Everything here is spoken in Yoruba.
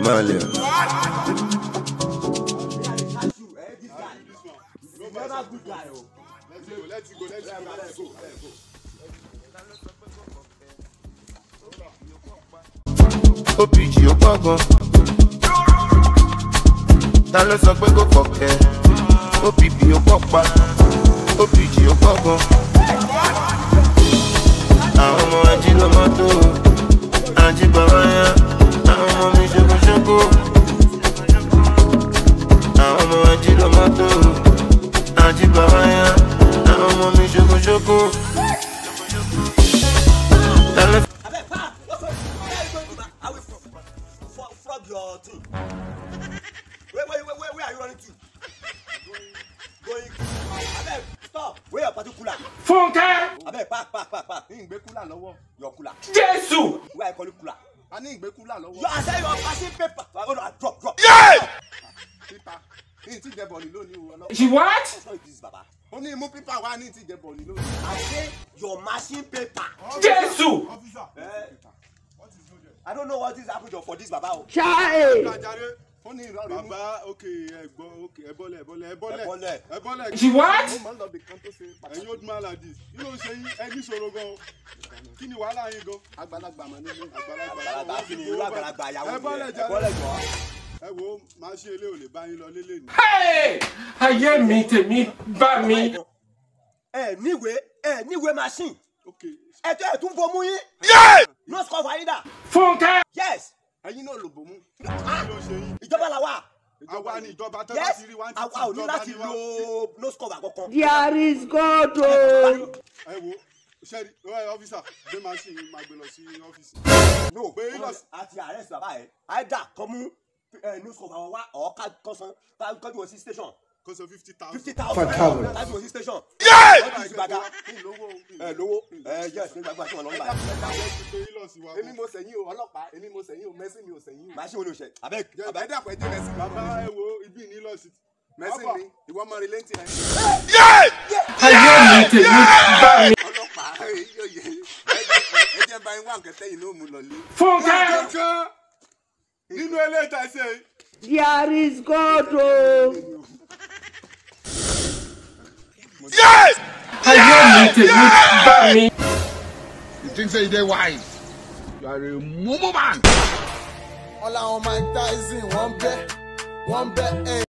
balẹ̀. OPG ó pọ̀ gan. Ta ló sọ pé kò kọ̀kẹ́? OPP ó pọ̀ pa. OPG ó pọ̀ gan. Àwọn ọmọ ají ló mọ́tò, ají bàbá yá. Àwọn ọmọ mi ṣokoṣoko. Àwọn ọmọ ají ló mọ́tò, ají bàbá yá. Àwọn ọmọ mi ṣokoṣoko. Your thing. Where are you running to? Going. Abeg, stop. Where your particular? Funke! Abeg, pack. Ní ìgbé kúlà lọ́wọ́. Your cooler. Jésù! Where I call you cooler? I ní ìgbé kúlà lọ́wọ́. You are saying your passing paper. Drop. Yeah! Paper. Ní ti jẹ bọ̀ọ̀lì lónìí o. She what? What is this, Baba? Ó ní mú pípà wá ní ti jẹ bọ̀ọ̀lì lónìí. I say your machine paper. Jésù! Officer. What is good? I don't know what is happening for this, Baba. Child! Ó ní ìrọ̀rùn mú. Bàbá ẹbọ́lẹ̀. She what? Ó máa ń lọ bí kan tó ṣe pàtàkì. Ẹ̀yin old man like this. Kí ló ń ṣe yín? Ẹni ṣòro gan. Kí ni wàhálà yín gan? Àgbàlagbà mà nínú Àgbàlagbà kí ni irú àgbàlagbà ìyàwó ẹbọ́lẹ̀ jọ. ẹ wo máa ṣe ilé ò lè bá yín lọ lélẹ̀ ni. Hey! Ayé mi tèmi bá mi. Níwèé machine. Okay. Ẹ tún bomú yín. No score for either. Funke! Yes. Ẹ̀yin náà lò bomú. Kí ló ṣe yín? Ìjọba la wà. Àwa ni ìjọba tó bá Yes. ti rí wá. Àwa ò ní láti lo no score àkọ́kọ́. There is God o. Ẹ wo ṣẹ́rí ọ́fíìsà gbé machine máa gbé lọ sí ọ́fíìsì. No, àti arrest bàbá ẹ̀. Àìdá kan mú no score àwọn wá ọ̀ọ́ká kọ́sán kájú wọ sí station. Kó sọ 50,000. 50,000 kájú wọ sí station. Lówó yes ní gbàgbà tí wọ́n lọ ń bá. Èmi mo sẹ̀yìn o ọlọ́pàá, èmi mo sẹ̀yìn o mẹ́sìn mi ò sẹ̀yìn o. Màá ṣe wo ni o ṣe? Abeg. Dàpọ̀ ẹjẹ́ mẹ́sìn. Bàbá ẹ wo ibi ní lọ́ọ̀sì. Mẹ́sìn mi, ìwọ mọ rìlẹ́ǹtì rẹ̀. Ayé mi tèmi bá mi. Ọlọ́pàá yóò yẹ ẹjẹ́ bá yín wá nǹkan tẹ́yìn náà mú lọ lé. Funke! Nínú eléyìí tá a ṣe. There is God o. Ayé mi tèmi bá mi. You think say you dey wise? You are a mumu man. All our Mike Tyson, one bet,